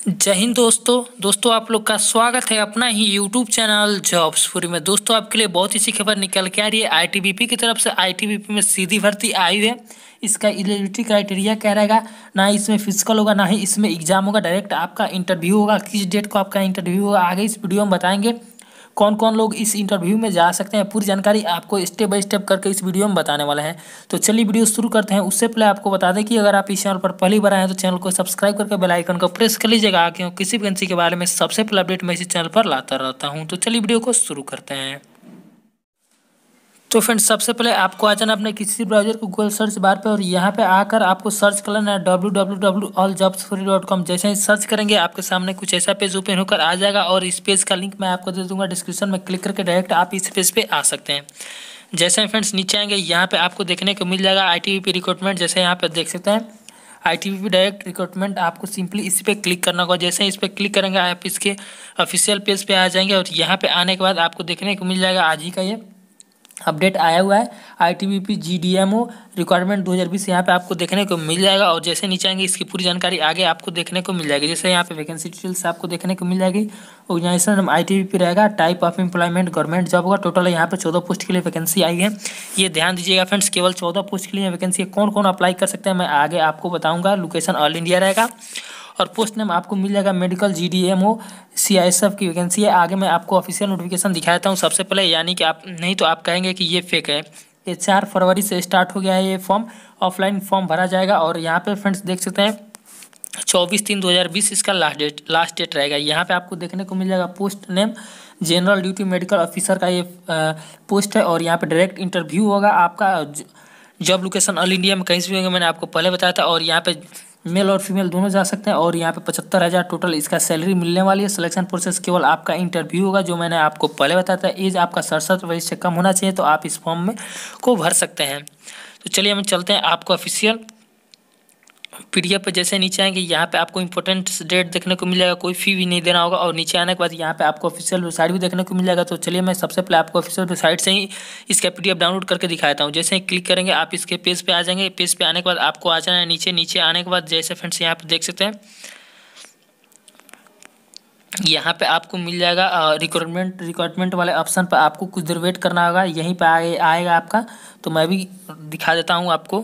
जय हिंद दोस्तों आप लोग का स्वागत है अपना ही यूट्यूब चैनल जॉब्सपुरी में। दोस्तों आपके लिए बहुत ही सी खबर निकल के आ रही है। आईटीबीपी की तरफ से आईटीबीपी में सीधी भर्ती आई है। इसका एलिजिबिलिटी क्राइटेरिया क्या रहेगा, ना ही इसमें फिजिकल होगा ना ही इसमें एग्जाम होगा, डायरेक्ट आपका इंटरव्यू होगा। किस डेट को आपका इंटरव्यू होगा आगे इस वीडियो में बताएंगे। कौन कौन लोग इस इंटरव्यू में जा सकते हैं, पूरी जानकारी आपको स्टेप बाय स्टेप करके इस वीडियो में बताने वाला है। तो चलिए वीडियो शुरू करते हैं। उससे पहले आपको बता दें कि अगर आप इस चैनल पर पहली बार आए हैं तो चैनल को सब्सक्राइब करके बेल आइकन को प्रेस कर लीजिएगा, क्योंकि किसी वैकेंसी के बारे में सबसे पहले अपडेट मैं इसी चैनल पर लाता रहता हूँ। तो चलिए वीडियो को शुरू करते हैं। तो फ्रेंड्स सबसे पहले आपको आ जाना अपने किसी ब्राउजर को गूगल सर्च बार पे और यहाँ पे आकर आपको सर्च कर लेना है www.alljobsfree.com। जैसे ही सर्च करेंगे आपके सामने कुछ ऐसा पेज ओपन होकर आ जाएगा और इस पेज का लिंक मैं आपको दे दूंगा डिस्क्रिप्शन में। क्लिक करके डायरेक्ट आप इस पेज पे आ सकते हैं। जैसे फ्रेंड्स नीचे आएंगे यहाँ पे आपको देखने को मिल जाएगा ITBP रिक्रूटमेंट। जैसे यहाँ पे देख सकते हैं ITBP डायरेक्ट रिक्रूटमेंट, आपको सिंपली इस पर क्लिक करना होगा। जैसे इस पर क्लिक करेंगे आप इसके ऑफिशियल पेज पे आ जाएंगे और यहाँ पे आने के बाद आपको देखने को मिल जाएगा आज ही का ये अपडेट आया हुआ है ITBP GDMO रिक्वायरमेंट 2020। यहाँ पे आपको देखने को मिल जाएगा और जैसे नीचे आएंगे इसकी पूरी जानकारी आगे आपको देखने को मिल जाएगी। जैसे यहाँ पे वैकेंसी डिटेल्स आपको देखने को मिल जाएगी। ऑर्गेनाइजेशन ITBP रहेगा, type of employment government job होगा। टोटल यहाँ पे 14 पोस्ट के लिए वैकेंसी आई है। ये ध्यान दीजिएगा फ्रेंड्स, केवल 14 पोस्ट के लिए वैकेंसी है। कौन कौन अप्लाई कर सकते हैं मैं आगे आपको बताऊँगा। लोकेशन ऑल इंडिया रहेगा और पोस्ट नेम आपको मिल जाएगा मेडिकल GDMO CISF की वैकेंसी है। आगे मैं आपको ऑफिशियल नोटिफिकेशन दिखा देता हूँ सबसे पहले, यानी कि आप नहीं तो आप कहेंगे कि ये फेक है। ये 4 फरवरी से स्टार्ट हो गया है। ये फॉर्म ऑफलाइन फॉर्म भरा जाएगा और यहाँ पे फ्रेंड्स देख सकते हैं 24/3/2020 इसका लास्ट डेट रहेगा। यहाँ पे आपको देखने को मिल जाएगा post name general duty medical officer का ये पोस्ट है और यहाँ पे डायरेक्ट इंटरव्यू होगा आपका। जॉब लोकेशन ऑल इंडिया में कहीं से भी होगा, मैंने आपको पहले बताया था। और यहाँ पे मेल और फीमेल दोनों जा सकते हैं और यहाँ पे 75,000 टोटल इसका सैलरी मिलने वाली है। सिलेक्शन प्रोसेस केवल आपका इंटरव्यू होगा, जो मैंने आपको पहले बताया था। एज आपका 67 वर्ष से कम होना चाहिए तो आप इस फॉर्म में को भर सकते हैं। तो चलिए हम चलते हैं आपको ऑफिशियल PDF पे। जैसे नीचे आएंगे यहाँ पे आपको इंपॉर्टेंट डेट देखने को मिल जाएगा, कोई फी भी नहीं देना होगा। और नीचे आने के बाद यहाँ पे आपको ऑफिशियल वेबसाइट भी देखने को मिल जाएगा। तो चलिए मैं सबसे पहले आपको ऑफिशियल वेबसाइट से ही इसका PDF डाउनलोड करके दिखाता हूँ। जैसे ही क्लिक करेंगे आप इसके पेज पे आ जाएंगे। पेज पे आने के बाद आपको आ जाना है नीचे आने के बाद जैसे फ्रेंड्स यहाँ पे देख सकते हैं यहाँ पे आपको मिल जाएगा रिक्वायरमेंट वाले ऑप्शन पर आपको कुछ देर वेट करना होगा। यहीं पे आएगा आपका, तो मैं भी दिखा देता हूँ आपको।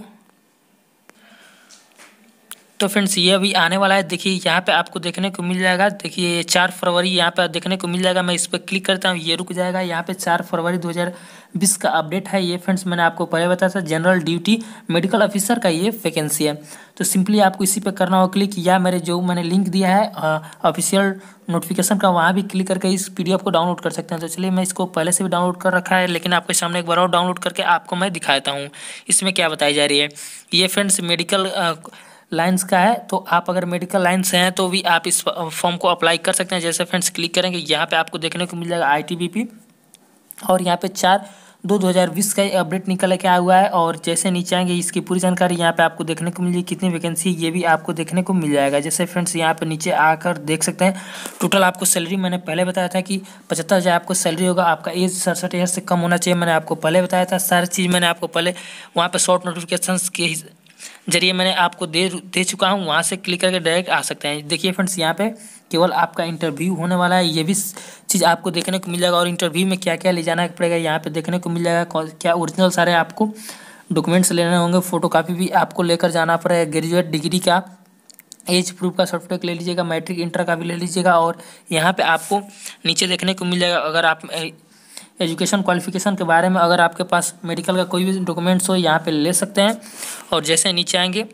तो फ्रेंड्स ये अभी आने वाला है। देखिए यहाँ पे आपको देखने को मिल जाएगा। देखिए 4 फरवरी यहाँ पे देखने को मिल जाएगा। मैं इस पर क्लिक करता हूँ, ये रुक जाएगा। यहाँ पे 4 फरवरी 2020 का अपडेट है। ये फ्रेंड्स मैंने आपको पहले बताया था जनरल ड्यूटी मेडिकल ऑफिसर का ये वैकेंसी है। तो सिंपली आपको इसी पे करना होगा क्लिक, या मैंने लिंक दिया है ऑफिशियल नोटिफिकेशन का, वहाँ भी क्लिक करके इस PDF को डाउनलोड कर सकते हैं। तो चलिए मैं इसको पहले से भी डाउनलोड कर रखा है, लेकिन आपके सामने एक बार और डाउनलोड करके आपको मैं दिखाता हूँ इसमें क्या बताई जा रही है। ये फ्रेंड्स मेडिकल लाइन्स का है, तो आप अगर मेडिकल लाइन से हैं तो भी आप इस फॉर्म को अप्लाई कर सकते हैं। जैसे फ्रेंड्स क्लिक करेंगे यहाँ पे आपको देखने को मिल जाएगा ITBP और यहाँ पे 4/2/2020 का अपडेट निकल के आया हुआ है। और जैसे नीचे आएंगे इसकी पूरी जानकारी यहाँ पे आपको देखने को मिल जाएगी, कितनी वैकेंसी ये भी आपको देखने को मिल जाएगा। जैसे फ्रेंड्स यहाँ पे नीचे आकर देख सकते हैं टोटल आपको सैलरी मैंने पहले बताया था कि 75,000 आपको सैलरी होगा। आपका एज 67 ईयर से कम होना चाहिए, मैंने आपको पहले बताया था। सारी चीज़ मैंने आपको पहले वहाँ पर शॉर्ट नोटिफिकेशन के जरिए मैंने आपको दे चुका हूँ। वहाँ से क्लिक करके डायरेक्ट आ सकते हैं। देखिए फ्रेंड्स यहाँ पे केवल आपका इंटरव्यू होने वाला है, ये भी चीज़ आपको देखने को मिल जाएगा। और इंटरव्यू में क्या क्या ले जाना पड़ेगा यहाँ पे देखने को मिल जाएगा। क्या ओरिजिनल सारे आपको डॉक्यूमेंट्स लेने होंगे, फोटोकॉपी भी आपको लेकर जाना पड़ेगा। ग्रेजुएट डिग्री का एज प्रूफ का सर्टिफिकेट ले लीजिएगा, मैट्रिक इंटर का भी ले लीजिएगा। और यहाँ पे आपको नीचे देखने को मिल जाएगा अगर आप एजुकेशन क्वालिफिकेशन के बारे में अगर आपके पास मेडिकल का कोई भी डॉक्यूमेंट्स हो यहाँ पे ले सकते हैं। और जैसे नीचे आएंगे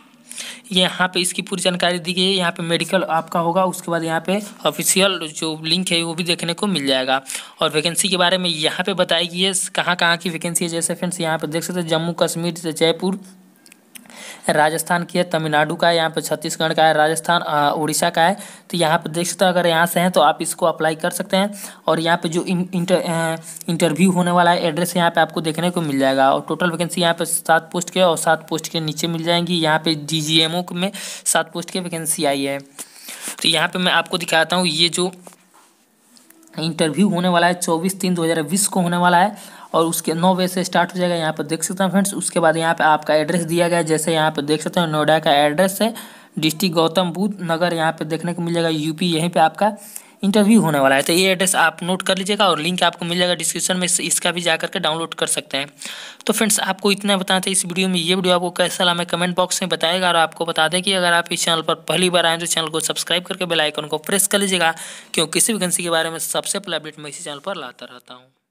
यहाँ पे इसकी पूरी जानकारी दी गई है। यहाँ पे मेडिकल आपका होगा, उसके बाद यहाँ पे ऑफिशियल जो लिंक है वो भी देखने को मिल जाएगा। और वैकेंसी के बारे में यहाँ पे बताई गई है कहाँ की वैकेंसी है। जैसे फ्रेंड्स यहाँ पे देख सकते हैं जम्मू कश्मीर से जयपुर, राजस्थान की है, तमिलनाडु का है, यहाँ पे छत्तीसगढ़ का है, राजस्थान उड़ीसा का है। तो यहाँ पे देख सकते हैं अगर यहाँ से हैं तो आप इसको अप्लाई कर सकते हैं। और यहाँ पे जो इंटरव्यू होने वाला है एड्रेस यहाँ पे आपको देखने को मिल जाएगा। और टोटल वैकेंसी यहाँ पे 7 पोस्ट के और 7 पोस्ट के नीचे मिल जाएंगी। यहाँ पे GDMO में 7 पोस्ट की वैकेंसी आई है। तो यहाँ पे मैं आपको दिखाता हूँ ये जो इंटरव्यू होने वाला है 24/3/2020 को होने वाला है और उसके 9 बजे से स्टार्ट हो जाएगा। यहाँ पर देख सकते हैं फ्रेंड्स। उसके बाद यहाँ पे आपका एड्रेस दिया गया है। जैसे यहाँ पे देख सकते हैं नोएडा का एड्रेस है, डिस्ट्रिक्ट गौतम बुद्ध नगर यहाँ पे देखने को मिल जाएगा, यूपी। यहीं पे आपका इंटरव्यू होने वाला है। तो ये एड्रेस आप नोट कर लीजिएगा और लिंक आपको मिल जाएगा डिस्क्रिप्शन में, इसका भी जा करके डाउनलोड कर सकते हैं। तो फ्रेंड्स, आपको इतना बताना था इस वीडियो में। ये वीडियो आपको कैसा लगा हमें कमेंट बॉक्स में बताएगा। और आपको बता दें कि अगर आप इस चैनल पर पहली बार आए तो चैनल को सब्सक्राइब करके बेल आइकन को प्रेस कर लीजिएगा, क्योंकि किसी वैकेंसी के बारे में सबसे पहले अपडेट मैं इसी चैनल पर लाता रहता हूँ।